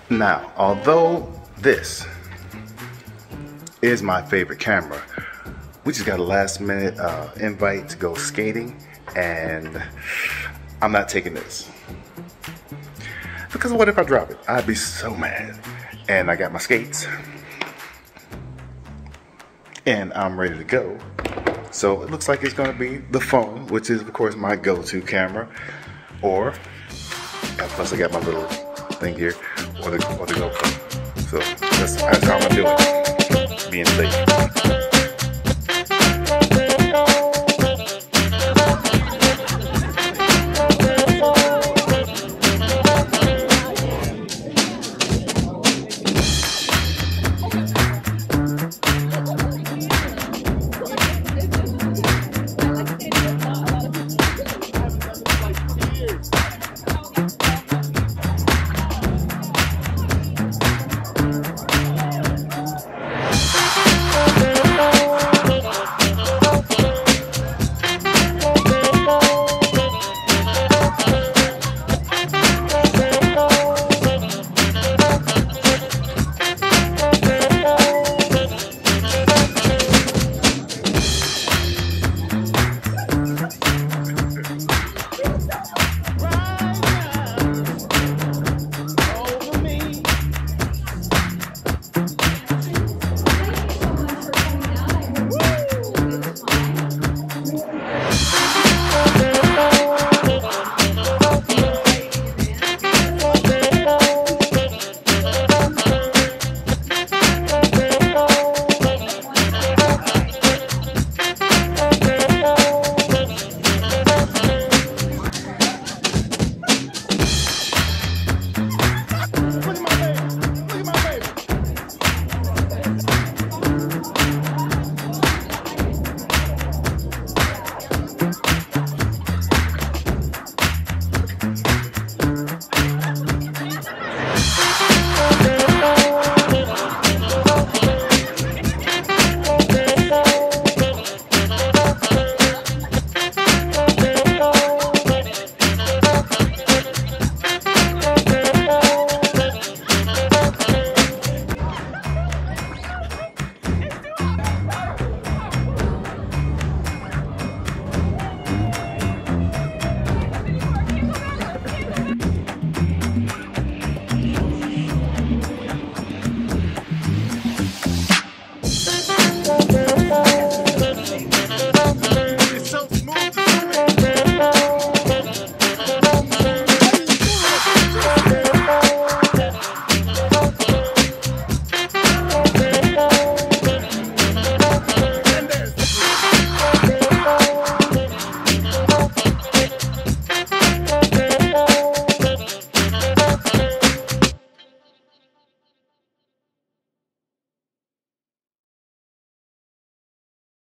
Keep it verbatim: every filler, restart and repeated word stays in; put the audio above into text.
Now, although this is my favorite camera, we just got a last minute uh, invite to go skating, and I'm not taking this. Because what if I drop it? I'd be so mad. And I got my skates, and I'm ready to go. So it looks like it's gonna be the phone, which is of course my go-to camera, or, and plus I got my little thing here, or the, or the GoPro. So that's, that's how I'm doing it, being safe.